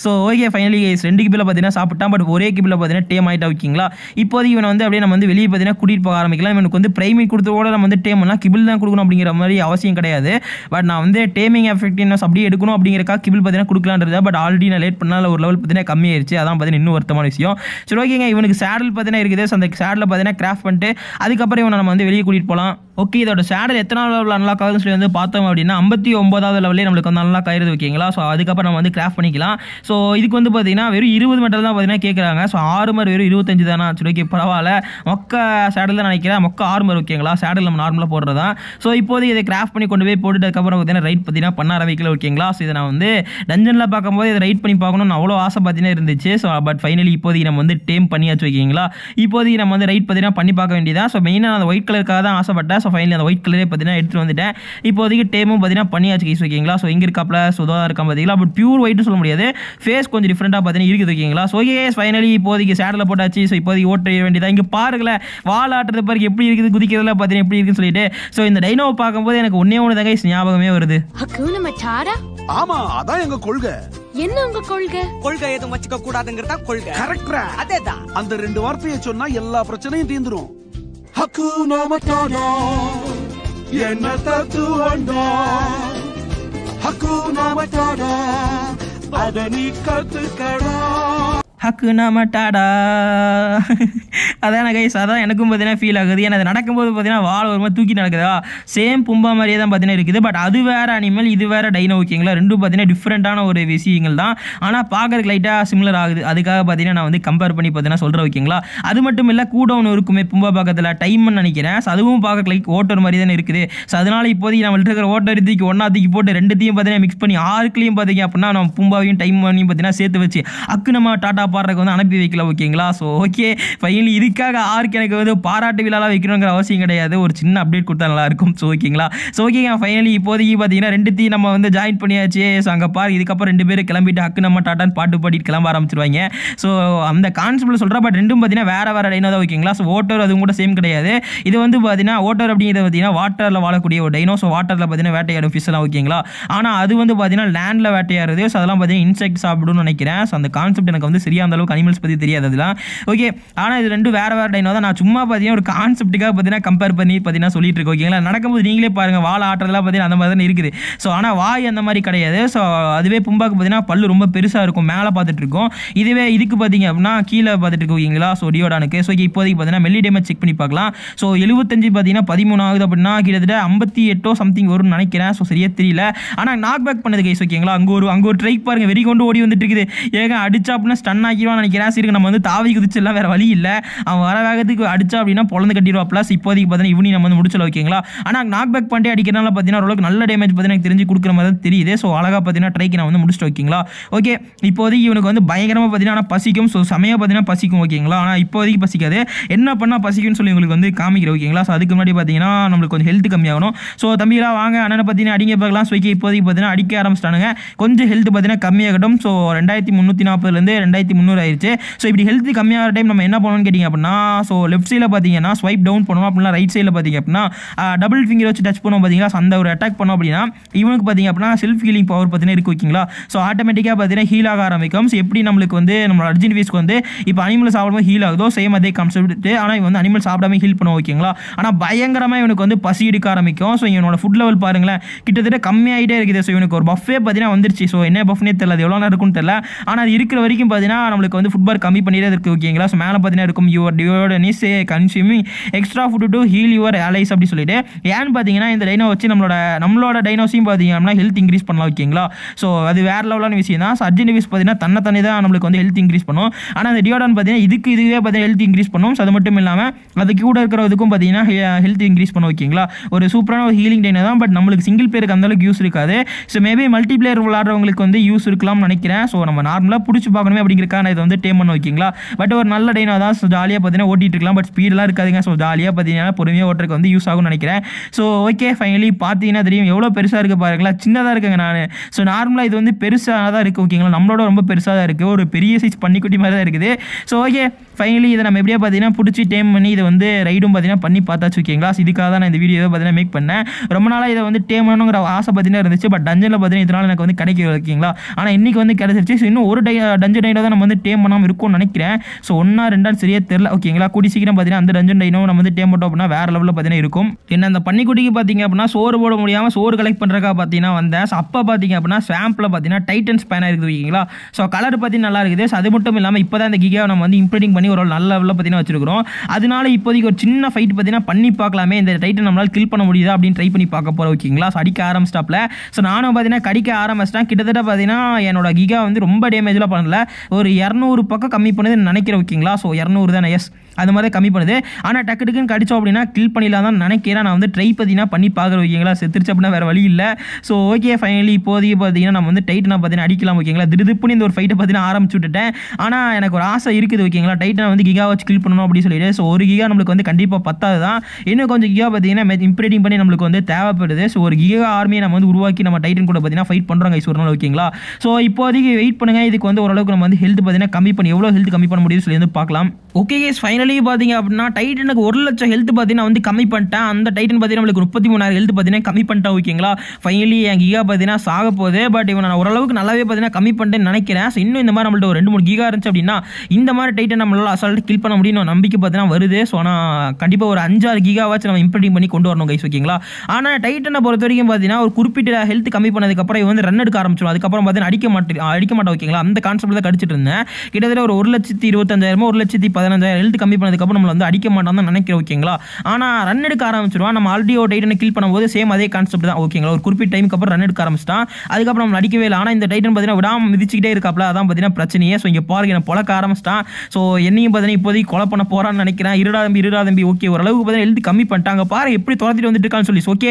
So okay finally guys 2 kibble பார்த்தீங்கன்னா சாப்பிட்டான். பட் ஒரே கிபில் பார்த்தீங்கன்னா டேம் ஆகிட்டா ஓகேங்களா. இப்போதைக்கு இவனை வந்து அப்படியே நம்ம வந்து வெளியே பார்த்தீங்கன்னா கூட்டிகிட்டு போக ஆரம்பிக்கலாம். இவனுக்கு வந்து பிரைமேட் கொடுத்தோட நம்ம வந்து டேம் பண்ணலாம். கிபில் தான் கொடுக்கணும் அப்படிங்கிற மாதிரி அவசியம் கிடையாது. பட் நான் வந்து டேமிங் எஃபெக்டிவ்னஸ் அப்படியே எடுக்கணும் அப்படிங்கிறக்கா கிபில் பார்த்தீங்கன்னா கொடுக்கலான்றது. பட் ஆல்ரெடி நான் லேட் பண்ணால் ஒரு லெவல் பார்த்தீங்கன்னா கம்மியாயிருச்சு. அதான் பார்த்தீங்கன்னா இன்னும் வருத்தமான விஷயம். சரி ஓகேங்க, இவனுக்கு சேடல் பார்த்தீங்கன்னா இருக்குது. ஸோ அந்த சேடலில் பார்த்தீங்கன்னா கிராஃப்ட் பண்ணிட்டு அதுக்கப்புறம் இவனை நம்ம வந்து வெளியே கூட்டிகிட்டு போகலாம். ஓகே, இதோட சேடல் எத்தனாவது லெவலில் அன்லாக் ஆகுதுன்னு சொல்லி வந்து பார்த்தோம் அப்படின்னா 59வது லெவலே நம்மளுக்கு வந்து அன்லாக் ஆயிருது ஓகேங்களா. ஸோ அதுக்கப்புறம் நம்ம வந்து கிராஃப்ட் பண்ணிக்கலாம். ஸோ இதுக்கு வந்து பார்த்தீங்கன்னா வெறும் 20 மெட்டல் தான் பார்த்தீங்கன்னா கேட்குறாங்க. ஸோ ஆர்மர் வெறும் 25 தானா. சரி ஓகே பரவாயில்ல, மொக்க சேடல் தான் நினைக்கிறேன். மொக்க ஆர்மர் ஓகேங்களா. சேடல் நம்ம நார்மலாக போடுறதா. ஸோ இப்போது இதை கிராஃப்ட் பண்ணி கொண்டு போய் போட்டுட்டு அதுக்கப்புறம் பார்த்தீங்கன்னா ரைட் பார்த்தீங்கன்னா பண்ண ஆரம்பிக்கல ஓகேங்களா. ஸோ இதை நான் வந்து டஞ்சனில் பார்க்கும்போது இதை ரைட் பண்ணி பார்க்கணும்னு அவ்வளோ ஆசை பார்த்தீங்கன்னா இருந்துச்சு. ஸோ பட் ஃபைனலி இப்போதைக்கு நம்ம வந்து டேம் பண்ணியாச்சு ஓகேங்களா. இப்போதைக்கு நம்ம வந்து ரைட் பார்த்தீங்கன்னா பண்ணி பார்க்க வேண்டியதான். ஸோ மெயினாக அந்த ஒயிட் கலருக்காக தான் ஆசைப்பட்டேன். ஸோ ஃபைனலி அந்த ஒயிட் கலரே பார்த்தீங்கன்னா எடுத்துகிட்டு வந்துட்டேன். இப்போதைக்கு டேமும் பார்த்தீங்கன்னா பண்ணியாச்சு கைஸ் ஓகேங்களா. ஸோ இங்கே இருக்காப்ல சுதா இருக்கா பார்த்தீங்களா. பட் பியூர் ஒயிட்னு சொல்ல முடியாது, ஃபேஸ் கொஞ்சம் டிஃப்ரெண்ட்டாக பார்த்தீங்கன்னா இருக்குது ஓகேங்களா. ஸோ ஓகே ஃபைனலி இப்போதைக்கு சேடலில் போட்டாச்சு. ஸோ இப்போதைக்கு ஓட்ட வேண்டியதான். இங்கே பாருங்களேன், வால் ஆட்டுறது பாருங்க எப்படி இருக்குது, குதிக்கிறதுல பார்த்தீங்கன்னா எப்படி இருக்குன்னு சொல்லிட்டு. ஸோ இந்த டைனோவை பார்க்கும்போது எனக்கு ஒன்னே ஒன்று தான் கைஸ் ஞாபகமே வருது. ஆமா, அதான் எங்க கொள்கை. என்ன உங்க கொள்கை? கொள்கை எதுவும் வச்சுக்க கூடாதுங்கிறதா கொள்கை. கரெக்டா? அதேதான். அந்த 2 வார்த்தையை சொன்னா எல்லா பிரச்சனையும் தீந்துரும். ஹக்கூனா மட்டாடா என்ன தத்துவண்டா. ஹக்கூனா மட்டாடா அத நீ கத்துக்கடா. ஹக்குனா மட்டாடா அதான் கைஸ், அதான் எனக்கும் பார்த்தீங்கன்னா ஃபீல் ஆகுது. ஏன்னா அது நடக்கும்போது பார்த்தீங்கன்னா வால் ஒரு மாதிரி தூக்கி நடக்குதா, சேம் பும்பா மாதிரியே தான் பார்த்தீங்கன்னா இருக்குது. பட் அது வேறு அனிமல், இது வேறு டைனோ ஓகேங்களா. ரெண்டும் பார்த்தீங்கன்னா டிஃப்ரெண்ட்டான ஒரு விஷயங்கள் தான். ஆனால் பார்க்கறதுக்கு லைட்டாக சிமிலர் ஆகுது. அதுக்காக பார்த்தீங்கன்னா நான் வந்து கம்பேர் பண்ணி பார்த்தீங்கன்னா சொல்கிறேன் ஓகேங்களா. அது மட்டும் இல்லை, கூட ஒன்று இருக்குமே பும்பா பக்கத்தில் டைம்னு நினைக்கிறேன். ஸோ அதுவும் பார்க்க லைக் ஓட்டர் மாதிரி தானே இருக்குது. ஸோ அதனால் இப்போதைக்கு நம்மள்ட்ட இருக்கிற ஓட்டர் தூக்கி ஒன்றா தூக்கி போட்டு ரெண்டுத்தையும் பார்த்தீங்கன்னா மிக்ஸ் பண்ணி ஆறுக்குலையும் பார்த்தீங்க அப்படின்னா நம்ம பும்பாவையும் டைம் பண்ணியும் பார்த்தீங்கன்னா சேர்த்து வச்சு அக்கு நம்ம டாட்டா பாடுறதுக்கு வந்து அனுப்பி வைக்கல ஓகேங்களா. ஸோ ஓகே ஃபைனலி இதுக்காக ஆர்க்கு எனக்கு வந்து பாராட்டு விழாலாம் வைக்கணுங்கிற அவசியம் கிடையாது. ஒரு சின்ன அப்டேட் கொடுத்தா நல்லாயிருக்கும். ஸோ ஓகேங்களா. ஸோ ஓகேங்க ஃபைனலி இப்போதைக்கு பார்த்தீங்கன்னா ரெண்டுத்தையும் நம்ம வந்து ஜாயின் பண்ணியாச்சு. ஸோ அங்கே பாரு, இதுக்கப்புறம் 2 பேர் கிளம்பிட்டு ஹக்கு நம்ம டாட்டான்னு பாட்டு பாடிட்டு கிளம்ப ஆரம்பிச்சிருவாங்க. ஸோ அந்த கான்செப்ட்டில் சொல்கிறேன். பட் ரெண்டும் பார்த்தீங்கன்னா வேறு டைனோ தான் ஓகேங்களா. ஸோ ஓட்டர் அதுவும் கூட சேம் கிடையாது. இது வந்து பார்த்தீங்கன்னா ஓட்டர் அப்படிங்கிறது பார்த்தீங்கன்னா வாட்டரில் வாழக்கூடிய ஒரு டைனோ. ஸோ வாட்டரில் பார்த்தீங்கன்னா வேட்டையாடும் ஃபிஷ்லாம் ஓகேங்களா. ஆனால் அது வந்து பார்த்தீங்கன்னா லேண்டில் வேட்டையாடுது. ஸோ அதெல்லாம் பார்த்தீங்கன்னா இன்செக்ட் சாப்பிடுன்னு நினைக்கிறேன். ஸோ அந்த கான்செப்ட் எனக்கு வந்து சரியா அந்த அளவுக்கு அனிமல்ஸ் பற்றி தெரியாது அதெல்லாம் ஓகே. ஆனால் இது ரெண்டும் வேறு டைனோ தான். நான் சும்மா பார்த்தீங்கன்னா ஒரு கான்செப்ட்டுக்காக பார்த்தீங்கன்னா கம்பேர் பண்ணி பார்த்தீங்கன்னா சொல்லிட்டு இருக்கோம் ஓகேங்களா. நடக்கும்போது நீங்களே பாருங்கள், வாழை ஆட்டுறதுலாம் பார்த்தீங்கன்னா அந்த மாதிரி தான் இருக்குது. ஸோ ஆனால் வாய் அந்த மாதிரி கிடையாது. ஸோ அதுவே பும்பாக்கு பார்த்தீங்கன்னா பல்லு ரொம்ப பெருசாக இருக்கும், மேலே பார்த்துட்டு இருக்கும். இதுவே இதுக்கு பார்த்தீங்க அப்படின்னா கீழே பார்த்துட்டு இருக்கு ஓகேங்களா. ஸோ டியோடானுக்கு ஸோ இப்போதைக்கு பார்த்தீங்கன்னா மெல்லி டேமேஜ் செக் பண்ணி பார்க்கலாம். ஸோ 75 பார்த்தீங்கன்னா 13 ஆகுது அப்படின்னா கிட்டத்தட்ட 58 சம்திங் வரும்னு நினைக்கிறேன். ஸோ சரியா தெரியல. ஆனால் நாக் பேக் பண்ணது கைஸ் ஓகேங்களா. அங்கே ஒரு ட்ரைக் பாருங்கள், வெறி கொண்டு ஓடி வந்துட்டு இருக்குது. ஏங்க அடிச்சா அப்படின்னா ஸ்டன் ஆக்கிடுவான்னு நினைக்கிறேன். சரி நம்ம வந்து தாவி குதிச்செல்லாம் வேறு வழி இல்லை. அவன் வர வேகத்துக்கு அடிச்சா அப்படின்னா பொழந்து கட்டிடுவா. ப்ளஸ் இப்போதைக்கு பார்த்தீங்கன்னா இவனி நம்ம வந்து முடிச்சல ஓகேங்களா. ஆனால் நாக் பேக் பண்ணிட்டு அடிக்கிறனால பார்த்தீங்கன்னா ஓரளவுக்கு நல்ல டேமேஜ் பார்த்தீங்கன்னா எனக்கு தெரிஞ்சு கொடுக்குற மாதிரி தான் தெரியுது. ஸோ அழகாக பார்த்தீங்கன்னா ட்ரைக்கு நான் வந்து முடிச்சுட்டு ஓகேங்களா. ஓகே இப்போதைக்கு இவனுக்கு வந்து பயங்கரமாக பார்த்தீங்கன்னா ஆனால் பசிக்கும். ஸோ செமையாக பார்த்தீங்கன்னா பசிக்கும் ஓகேங்களா. ஆனால் இப்போதைக்கு பசிக்காது. என்ன பண்ணால் பசிக்கும்னு சொல்லி உங்களுக்கு வந்து காமிக்கிறேன் ஓகேங்களா. ஸோ அதுக்கு முன்னாடி பார்த்தீங்கன்னா நம்மளுக்கு கொஞ்சம் ஹெல்த் கம்மியாகணும். ஸோ தம்பிலாம் வாங்க அண்ணனை பார்த்தீங்கன்னா அடிங்க பார்க்கலாம். ஸோ இப்போதைக்கு பார்த்தீங்கன்னா அடிக்க ஆரம்பிச்சிட்டானுங்க. கொஞ்சம் ஹெல்த் பார்த்தீங்கன்னா கம்மியாகட்டும். ஸோ 2340 2300 ஆயிடுச்சு. ஸோ இப்படி ஹெல்த் கம்மியாகிற டைம் நம்ம என்ன பண்ணணும்னு கேட்டிங்க அப்படின்னா, ஸோ லெஃப்ட் சைடில் பார்த்தீங்கன்னா ஸ்வைப் டவுன் பண்ணணும். அப்படின்னா ரைட் சைடில் பார்த்தீங்க அப்படின்னா டபுள் ஃபிங்கர் வச்சு டச் பண்ணுவோம் பார்த்தீங்களா. அந்த ஒரு அட்டாக் பண்ணோம் அப்படின்னா இவனுக்கு பார்த்தீங்க அப்படின்னா செல்ஃப் ஹீலிங் பவர் பார்த்தீங்கன்னா இருக்கு ஓகேங்களா. ஸோ ஆட்டோமேட்டிக்காக பார்த்தீங்கன்னா ஹீல் ஆக ஆரம்பிக்கும். ஸோ எப்படி நம்மளுக்கு வந்து நம்ம அர்ஜென்ட் வீஸ்க்கு வந்து இப்போ அனிமல் சாப்பிடும்போது ஹீல் ஆகுதோ சேம் அதே கான்செப்ட். ஆனால் இவன் வந்து அனிமல் சாப்பிடாம ஹீல் பண்ணுவோம் ஓகேங்களா. ஆனால் பயங்கரமாக இவனுக்கு வந்து பசி எடுக்க ஆரம்பிக்கும். ஸோ இவனோட ஃபுட் லெவல் பாருங்களேன் கிட்டத்தட்ட கம்மியாகிட்டே இருக்குது. ஸோ இவனுக்கு ஒரு பஃபே பார்த்தீங்கன்னா வந்துருச்சு. ஸோ என்ன பஃப்னே தெரியல, அது எவ்வளோ நேரம் இருக்குன்னு தெரியல. ஆனால் அது இருக்கிற வரைக்கும் பார்த்தீங்கன்னா நம்மளுக்கு வந்து ஃபுட் பார் கம்மி பண்ணிட்டே இருக்குது ஓகேங்களா. ஸோ மேலே பார்த்தீங்கன்னா இருக்கும் your daeodon is consuming extra food to heal your allies அப்படி சொல்லிட்டு. ஏன்னு பார்த்தீங்கன்னா இந்த டைனோ வச்சு நம்மளோட டைனோஸையும் பார்த்தீங்கன்னா ஹெல்த் இன்க்ரீஸ் பண்ணலாம் ஓகேங்களா. ஸோ அது வேறு லெவலான விஷயம் தான். ஸோ அர்ஜென்ட் வீஸ் பார்த்தீங்கன்னா தன்னை தான் நம்மளுக்கு வந்து ஹெல்த் இன்க்ரீஸ் பண்ணும். ஆனால் அந்த டியோடான் பார்த்தீங்கன்னா இதுவே பார்த்தீங்கன்னா ஹெல்த் இன்க்ரீஸ் பண்ணும். ஸோ அது மட்டும் இல்லாமல் அது கூட இருக்கிறதுக்கும் பார்த்தீங்கன்னா ஹெல்த் இன்க்ரீஸ் பண்ணும் ஓகேங்களா. ஒரு சூப்பரான ஒரு ஹீலிங் டைனோ தான். பட் நம்மளுக்கு சிங்கிள் பேருக்கு அந்தளவுக்கு யூஸ் இருக்காது. ஸோ மேபி மல்டிபிளேயர் விளாட்றவங்களுக்கு வந்து யூஸ் இருக்கலாம்னு நினைக்கிறேன். ஸோ நம்ம நார்மலாக பிடிச்சி பார்க்கணுமே அப்படிங்கிறக்கான இது வந்து டேம் பண்ண ஓகேங்களா. பட் ஒரு நல்ல டைனோ தான். ஸோ ஜாலியாக ஜாலியாக பார்த்தீங்கன்னா ஓட்டிகிட்டு இருக்கலாம். பட் ஸ்பீடெலாம் இருக்காதுங்க. ஸோ ஜாலியாக பார்த்தீங்கன்னா பொறுமையாக ஓட்டுறதுக்கு வந்து யூஸ் ஆகும்னு நினைக்கிறேன். ஸோ ஓகே ஃபைனலி பார்த்தீங்கன்னா தெரியும் எவ்வளோ பெருசாக இருக்குது பாருங்களா. சின்னதாக இருக்குங்க நான். ஸோ நார்மலாக இது வந்து பெருசாக தான் இருக்குது ஓகேங்களா. நம்மளோட ரொம்ப பெருசாக தான் இருக்குது. ஒரு பெரிய சைஸ் பன்னிக்குட்டி மாதிரி தான் இருக்குது. ஸோ ஓகே ஃபைனலி இதை நம்ம எப்படியா பார்த்தீங்கன்னா பிடிச்சி டேம் பண்ணி இதை வந்து ரைடும் பார்த்தீங்கன்னா பண்ணி பார்த்தாச்சு ஓகேங்களா. இதுக்காக தான் நான் இந்த வீடியோவை பார்த்தீங்கன்னா மேக் பண்ணேன். ரொம்ப நாளாக இதை வந்து டேம் பண்ணணுங்கிற ஆசை பார்த்தீங்கன்னா இருந்துச்சு. பட் டஞ்சனில் பார்த்தீங்கன்னா இதனால் எனக்கு வந்து கிடைக்க ஓகேங்களா. ஆனால் இன்றைக்கி வந்து கிடைச்சிருச்சு. ஸோ இன்னும் ஒரு டஞ்சன் டைனோ தான் நம்ம வந்து டேம் பண்ணாமல் இருக்கும்னு நினைக்கிறேன். ஸோ 1 2 சரியாக தெரியல ஓகேங்களா. கூடி சீக்கிரம் பார்த்தீங்கன்னா அந்த டஞ்சன் டைனோ நம்ம வந்து டேம் பண்ணோம் அப்படின்னா வேறு லெவலில் பார்த்தீங்கன்னா இருக்கும். என்ன அந்த பன்னிக்குட்டிக்கு பார்த்தீங்க அப்படின்னா சோறு போட முடியாமல் சோறு கலெக்ட் பண்ணுறக்கா பார்த்தீங்கன்னா வந்தேன். ஸோ அப்போ பார்த்தீங்க அப்படின்னா ஸ்வாம்பில் பார்த்தீங்கன்னா டைட்டன் ஸ்பேனாக இருக்குது ஓகேங்களா. ஸோ கலர் பார்த்தீங்கன்னா நல்லா இருக்குது. ஸோ அது மட்டும் இல்லாமல் இப்போ தான் இந்த கிகாவை நம்ம வந்து இம்ப்ரூவிங் பண்ணி ஒரு நல்ல லெவலில் பார்த்தீங்கன்னா வச்சிருக்கிறோம். அதனால இப்போதைக்கு ஒரு சின்ன ஃபைட் பார்த்தீங்கன்னா பண்ணி பார்க்கலாமே, இந்த டைட்டன் நம்மளால் கில் பண்ண முடியுதா அப்படின்னு ட்ரை பண்ணி பார்க்க போகிறோம் ஓகேங்களா. ஸோ அடிக்க ஆரம்பிச்சிட்டாப்ல. ஸோ நானும் பார்த்தீங்கன்னா கடிக்க ஆரம்பிச்சிட்டேன். கிட்டத்தட்ட பார்த்தீங்கன்னா என்னோட கிகா வந்து ரொம்ப டேமேஜ்லாம் பண்ணல. ஒரு 200 பக்கம் கம்மி பண்ணுதுன்னு நினைக்கிறேன் ஓகேங்களா. ஸோ 200 தானே, எஸ் அது மாதிரி கம்மி பண்ணுது. ஆனால் டக்கு டக்குன்னு கடிச்சோம் அப்படின்னா கில் பண்ணிடலாம் தான் நினைக்கிறேன். நான் வந்து ட்ரை பார்த்தீங்கன்னா பண்ணி பார்க்குறேன் ஓகேங்களா. செத்துருச்சு அப்படின்னா வேறு வழி இல்லை. ஸோ ஓகே ஃபைனலி இப்போதைக்கு பார்த்தீங்கன்னா நம்ம வந்து டைட்டனை பார்த்தீங்கன்னா அடிக்கலாம் ஓகேங்களா. திடுப்புன்னு இந்த ஒரு ஃபைட்டை பார்த்தீங்கன்னா ஆரம்பிச்சு விட்டுட்டேன். ஆனால் எனக்கு ஒரு ஆசை இருக்குது ஓகேங்களா. டைட்டனை வந்து கிகா வச்சு கில் பண்ணணும் அப்படின்னு சொல்லிட்டு. ஸோ ஒரு கிகா நம்மளுக்கு வந்து கண்டிப்பாக பத்தாது தான். இன்னும் கொஞ்சம் கிகா பார்த்தீங்கன்னா இம்ப்ரூவிங் பண்ணி நம்மளுக்கு வந்து தேவைப்படுது. ஸோ ஒரு கிகா ஆர்மியை நம்ம வந்து உருவாக்கி நம்ம டைட்டன் கூட பார்த்தீங்கன்னா ஃபைட் பண்ணுறோம் கைஸ் ஒரு நாள் ஓகேங்களா. ஸோ இப்போதைக்கு வெயிட் பண்ணுங்க. இதுக்கு வந்து ஓரளவுக்கு நம்ம வந்து ஹெல்த் பார்த்தீங்கன்னா கம்மி பண்ணி எவ்வளோ ஹெல்த் கம்மி பண்ண முடியும்னு சொல்லி வந்து பார்க்கலாம். ஓகே கைஸ் ஃபைனலி பார்த்தீங்க அப்படின்னா டைட்டனுக்கு 1,00,000 ஹெல்த் பார்த்தீங்கன்னா வந்து கம்மி பண்ணிட்டேன். அந்த டைட்டன் பார்த்தீங்கன்னா நம்மளுக்கு 33,000 ஹெல்த் பார்த்தீங்கன்னா கம்மி பண்ணிட்டேன் ஓகேங்களா. ஃபைனலி என் கிகா பார்த்தீங்கன்னா சாக போகுது. பட் இவன் நான் ஓரளவுக்கு நல்லாவே பார்த்தீங்கன்னா கம்மி பண்ணிட்டேன்னு நினைக்கிறேன். ஸோ இன்னும் இந்த மாதிரி நம்மள்ட்ட ஒரு 2 3 கிகா இருந்துச்சு அப்படின்னா இந்த மாதிரி டைட்டன் நம்மளால அசால்ட் கில் பண்ண முடியும் நம்பிக்கை பார்த்தீங்கன்னா வருது. ஸோ ஆனால் கண்டிப்பாக ஒரு 5-6 கிகாவாச்சும் நம்ம இம்ப்ரூவிங் பண்ணி கொண்டு வரணும் கைஸ் ஓகேங்களா. ஆனால் டைட்டனை பொறுத்த வரைக்கும் பார்த்தீங்கன்னா ஒரு குறிப்பிட்ட ஹெல்த் கம்மி பண்ணதுக்கப்புறம் இவன் வந்து ரன் எடுக்க ஆரம்பிச்சிடும். அதுக்கப்புறம் பார்த்தீங்கன்னா அடிக்க மாட்டேன் ஓகேங்களா. அந்த கான்செப்ட் தான் கடிச்சிட்டு இருந்தேன். கிட்டத்தட்ட ஒரு 1,25,000 1,15,000 ஹெல்த் கம்மி பண்ணதுக்கப்புறம் நம்மள வந்து அடிக்க மாட்டான் தான் நினைக்கிறேன் ஓகேங்களா. ஆனால் ரன் எடுக்க ஆரம்பிச்சிடுவான். நம்ம ஆல்ரெடி ஒரு டைட்டனை கில் பண்ணும்போது சேம் அதே கான்செப்ட் தான் ஓகேங்களா. ஒரு குறிப்பிட்ட டைமுக்கு அப்புறம் ரன் எடுக்க ஆரம்பிச்சிட்டான். அதுக்கப்புறம் நம்ம அடிக்கவே இல்லை. ஆனால் இந்த டைட்டன் பார்த்தீங்கன்னா விடாமல் மிதிச்சுக்கிட்டே இருக்காப்ல. அதான் பார்த்தீங்கன்னா பிரச்சனையே. ஸோ இங்கே பாருங்க என்ன பொழக்க ஆரம்பிச்சிட்டான். ஸோ என்னையும் பார்த்தீங்கன்னா இப்போதைக்கு கொலை பண்ண போறான்னு நினைக்கிறேன். இருடா தம்பி ஓகே ஓரளவுக்கு பார்த்தீங்கன்னா ஹெல்த் கம்மி பண்ணிட்டாங்க. பாரு எப்படி துரத்திட்டு வந்துட்டு இருக்கான்னு சொல்லி. ஓகே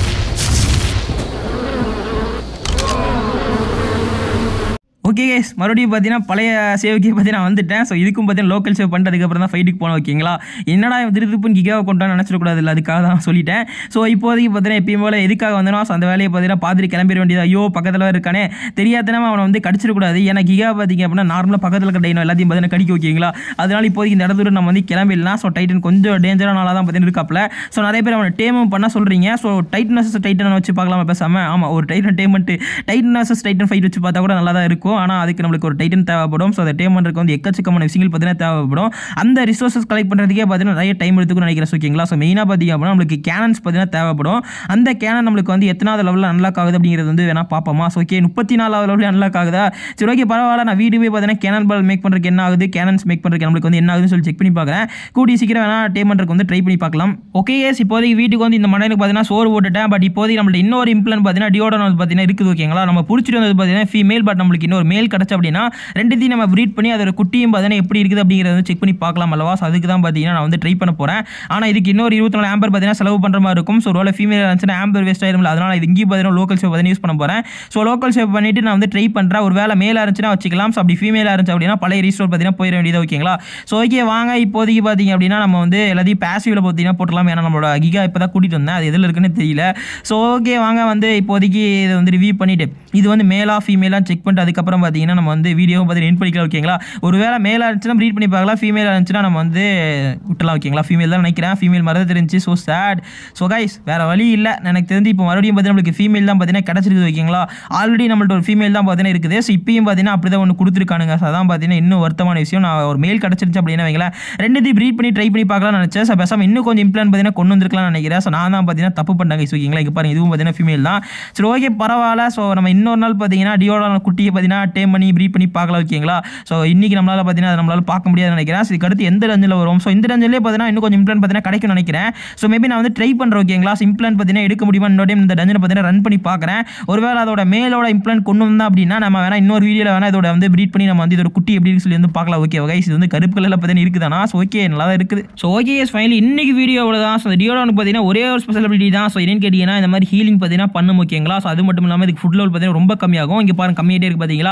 ஓகே கேஸ் மறுபடியும் பார்த்தீங்கன்னா பழைய சேவுக்கே பார்த்தீங்கன்னா வந்துட்டேன். ஸோ இதுக்கும் பார்த்தீங்கன்னா லோக்கல் சேவ் பண்ணுறதுக்கப்புறம் தான் ஃபைட்டுக்கு போனோம் ஓகேங்களா. என்னடா திருப்புன்னு கிகாவை கொண்டான்னு நினச்சிடக்கூடாது இல்லை, அதுக்காக தான் சொல்லிட்டேன். ஸோ இப்போதைக்கு பார்த்தீங்கன்னா எப்பயும் போல எதுக்காக வந்தனோ அந்த வேலையை பார்த்தீங்கன்னா பார்த்துட்டு கிளம்பிட வேண்டியது. ஐயோ பக்கத்தில் இருக்கானே தெரியாதனமா அவனை வந்து கடிச்சிடக்கூடாது. ஏன்னா கிகா பார்த்தீங்க அப்படின்னா நார்மலாக பக்கத்தில் இருக்க டைனோ எல்லாத்தையும் பார்த்தீங்கன்னா கடிக்க ஓகேங்களா. அதனால இப்போதைக்கு இந்த இடத்துல நம்ம வந்து கிளம்பிடலாம். ஸோ டைட்டன் கொஞ்சம் டேஞ்சரான நாளாக தான் பார்த்தீங்கன்னா இருக்காப்ல. ஸோ நிறைய பேர் அவனை டேமும் பண்ண சொல்கிறீங்க. ஸோ டைட்டன் வர்சஸ் டைட்டன் வச்சு பார்க்கலாமா பேசாமல். ஆமாம் ஒரு டைட்டன் டேமெண்ட்டு டைட்டன் வர்சஸ் டைட்டன் ஃபைட் வச்சு பார்த்தா கூட நல்லா தான் இருக்கும். ஆனால் அதுக்கு நம்மளுக்கு ஒரு டைட்டன் தேவைப்படும். ஸோ அதை டேம் பண்ணுறதுக்கு வந்து எக்கச்சக்கமான விஷயங்கள் பார்த்தீங்கன்னா தேவைப்படும். அந்த ரிசோர்ஸஸ் கலெக்ட் பண்ணுறதுக்கே பார்த்தீங்கன்னா நிறைய டைம் எடுத்துக்கும் நினைக்கிறேன் ஓகேங்களா. ஸோ மெயினாக பார்த்தீங்க அப்படின்னா நம்மளுக்கு கேனன்ஸ் பார்த்தீங்கன்னா தேவைப்படும். அந்த கேனன் நம்மளுக்கு வந்து எத்தனாவது லெவலில் அன்லாக் ஆகுது அப்படிங்கிறது வந்து வேணா பார்ப்போமா. ஸோ ஓகே 34வது லெவலில் அன்லாக் ஆகுதா. சரி ஓகே பரவாயில்ல. நான் வீடியோவே பார்த்தீங்கன்னா கேனன் பால் மேக் பண்ணுறதுக்கு என்ன ஆகுது, கேனன்ஸ் மேக் பண்ணுறதுக்கு நம்மளுக்கு வந்து என்ன ஆகுதுன்னு சொல்லி செக் பண்ணி பார்க்குறேன். கூடி சீக்கிரம் வேணா டேம் பண்ணுறதுக்கு வந்து ட்ரை பண்ணி பார்க்கலாம். ஓகே இப்போதைக்கு வீட்டுக்கு வந்து இந்த மண்டலுக்கு பார்த்தீங்கன்னா சோறு போட்டுட்டேன். பட் இப்போதைக்கு நம்மள்ட்ட இன்னொரு இம்ப்ளான் பார்த்தீங்கன்னா டியோடான் வந்து பார்த்தீங்கன்னா இருக்குது ஓகேங்களா. நம்ம பிடிச்சிட்டு வந்தது பார்த்தீங்கன்னா ஃபீமேல். பட் நம்மளுக்கு இன்னொரு மேல் கிடச்சி அப்படின்னா ரெண்டுத்தையும் நம்ம ப்ரீட் பண்ணி அதோட குட்டியும் பார்த்தீங்கன்னா எப்படி இருக்குது அப்படிங்கிறத செக் பண்ணி பார்க்கலாம் அல்லவா. ஸோ அதுக்கு தான் பார்த்தீங்கன்னா நான் வந்து ட்ரை பண்ண போகிறேன். ஆனால் இதுக்கு இன்னொரு 24 ஆம்பர் பார்த்தீங்கன்னா செலவு பண்ணுற மாதிரி இருக்கும். ஸோ ஒரு ஃபீமேல் இருந்துச்சுன்னா ஆம்பர் வேஸ்ட் ஆயிடும்ல. அதனால் இது இங்கேயும் பார்த்தீங்கன்னா லோக்கல் ஷேப் பார்த்தீங்கன்னா யூஸ் பண்ண போகிறேன். ஸோ லோக்கல் ஷேப் பண்ணிட்டு நான் வந்து ட்ரை பண்ணுறேன். ஒரு வேலை மேலாக இருந்துச்சுன்னா வச்சுக்கலாம். ஸோ அப்படி ஃபீமேலாக இருந்துச்சு அப்படின்னா பழைய ரீஸ்டோர் பார்த்தீங்கன்னா போயிட வேண்டியது ஓகேங்களா. ஸோ ஓகே வாங்க இப்போதைக்கு பார்த்தீங்க அப்படின்னா நம்ம வந்து எல்லாத்தையும் பேசிவில் பார்த்தீங்கன்னா போட்டலாம். ஏன்னா நம்மளோட கிகா இப்போ தான் கூட்டிகிட்டு வந்தேன். அது எதில் இருக்குன்னு தெரியல. ஸோ ஓகே வாங்க வந்து இப்போதைக்கு இதை வந்து ரிவ்யூ பண்ணிவிட்டு இது வந்து மேலா ஃபீமேலாக செக் பண்ணிட்டு அதுக்கப்புறம் பார்த்தீங்கன்னா நம்ம வந்து வீடியோ பார்த்தீங்கன்னா என் பண்ணிக்கலாம் ஓகேங்களா. ஒரு வேளை மேலாக இருந்துச்சுன்னா ப்ரீட் பண்ணி பார்க்கலாம். ஃபீமேலாக இருந்துச்சுன்னா நம்ம வந்து விட்டலாம் ஓகேங்களா. ஃபீமேல் தான் நினைக்கிறேன். ஃபீமேல் மாதிரி தெரிஞ்சு. So sad. ஸோ கைஸ் வேறு வழி இல்லை. எனக்கு தெரிஞ்சு இப்போ மறுபடியும் பார்த்தீங்கன்னா நம்மளுக்கு ஃபீமேல் தான் பார்த்தீங்கன்னா கிடச்சிருக்குது ஓகேங்களா. ஆல்ரெடி நம்மள்ட்ட ஒரு ஃபீமேல் தான் பார்த்தீங்கன்னா இருக்குது. ஸோ இப்பயும் பார்த்தீங்கன்னா அப்படி தான் ஒன்று கொடுத்துருக்கானுங்க. ஸோ அதான் பார்த்தீங்கன்னா இன்னும் வருத்தமான விஷயம். நான் ஒரு மேல் கிடச்சிருச்சு அப்படின்னா வைங்களேன் ரெண்டுத்தையும் ப்ரீட் பண்ணி ட்ரை பண்ணி பார்க்கலாம்னு நினச்சேன். ஸோ பேசாமல் இன்னும் கொஞ்சம் இம்ப்ளான் பார்த்தீங்கன்னா கொண்டு வந்திருக்கலாம்னு நினைக்கிறேன். ஸோ நான் தான் பார்த்தீங்கன்னா தப்பு பண்ணாங்க ஓகேங்களா. இங்கே பாருங்க இதுவும் பார்த்தீங்கன்னா ஃபீமேல் தான். சரி ஓகே பரவாயில்ல. ஸோ நம்ம இன்னொரு நாள் பார்த்தீங்கன்னா டியோடான குட்டியை பார்த்தீங்கன்னா டேம் பண்ணி ப்ரீட் பண்ணி பார்க்கலாம் ஓகேங்களா. ஸோ இன்றைக்கி நம்மளால் பார்த்தீங்கன்னா அதை நம்மளால் பார்க்க முடியாதுன்னு நினைக்கிறேன். இதுக்கு அடுத்து எந்த ரஞ்சில் வரும். ஸோ இந்த ரஞ்சிலே பார்த்தீங்கன்னா இன்னும் கொஞ்சம் இம்ப்ளான் பார்த்தீங்கன்னா கிடைக்கும்னு நினைக்கிறேன். ஸோ மேபி நான் வந்து ட்ரை பண்ணுறேன் ஓகேங்களா. ஸோ இம்ப்ளான் பார்த்தீங்கன்னா எடுக்க முடியுமா இன்னொரு டைம் இந்த ரஞ்சினை பார்த்தீங்கன்னா ரன் பண்ணி பார்க்குறேன். ஒருவேளை அதோட மேலோட இம்ப்ளான் கொண்டு வந்தா அப்படின்னா நம்ம வேணா இன்னொரு வீடியோவில் வேணா இதோட வந்து ப்ரீட் பண்ணி நம்ம வந்து இதோட குட்டி எப்படி சொல்லி வந்து பார்க்கலாம். ஓகே கைஸ் இது வந்து கருப்பு கலரில் பார்த்தீங்கன்னா இருக்குதானா. ஸோ ஓகே நல்லா தான் இருக்குது. ஸோ ஓகே ஃபைனலி இன்னைக்கு வீடியோவில் தான். ஸோ டியோடானுக்கு பார்த்தீங்கன்னா ஒரே ஒரு ஸ்பெஷல் அபிலிட்டி தான். ஸோ என்னன்னு கேட்டிங்கன்னா இந்த மாதிரி ஹீலிங் பார்த்தீங்கன்னா பண்ணும் ஓகேங்களா. ஸோ அது மட்டும் இல்லாமல் இதுக்கு ஃபுட் லெவல் பார்த்தீங்கன்னா ரொம்ப கம்மியாகும். இங்கே பாருங்க கம்மியாகிட்டே இருக்குது பார்த்தீங்களா.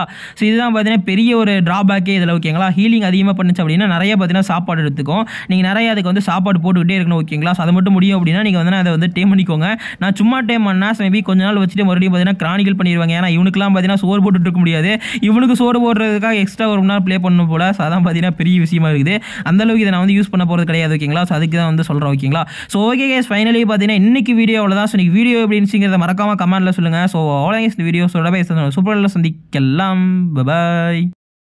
ஓகேங்களா. ஸோ இதுதான் பார்த்தீங்கன்னா பெரிய ஒரு ட்ராபேக்கே இதில் ஓகேங்களா. ஹீலிங் அதிகமாக பண்ணுச்சு அப்படின்னா நிறைய பார்த்தீங்கன்னா சாப்பாடு எடுத்துக்கும். நீங்கள் நிறைய அதுக்கு வந்து சாப்பாடு போட்டுக்கிட்டே இருக்கணும் ஓகேங்களா. ஸோ அது மட்டும் முடியும் அப்படின்னா நீங்கள் வந்து அதை வந்து டேம் பண்ணிக்கோங்க. நான் சும்மா டேம் பண்ணால் மேபி கொஞ்ச நாள் வச்சுட்டு மறுபடியும் பார்த்தீங்கன்னா கிரானிக்கல் பண்ணிடுவாங்க. ஏன்னா இவனுக்குலாம் பார்த்தீங்கன்னா சோறு போட்டுட்டு இருக்க முடியாது. இவனுக்கு சோறு போடுறதுக்காக எக்ஸ்ட்ரா ஒரு மணி நேரம் ப்ளே பண்ணணும் போல. ஸோ அதான் பார்த்தீங்கன்னா பெரிய விஷயமா இருக்குது. அந்தளவுக்கு இதை நான் வந்து யூஸ் பண்ண போகிறது கிடையாது ஓகேங்களா. ஸோ அதுக்கு தான் வந்து சொல்கிறேன் ஓகேங்களா. ஸோ ஓகே கைஸ், ஃபைனலி பார்த்தீங்கன்னா இன்னைக்கு வீடியோ அவ்வளோதான். ஸோ இன்னைக்கு வீடியோ எப்படி இருந்துச்சுங்கிறத மறக்காம கமெண்ட்டில் சொல்லுங்கள். ஸோ அவ்வளோ இந்த வீடியோஸோட சூப்பராக சந்திக்கலாம். பாய்.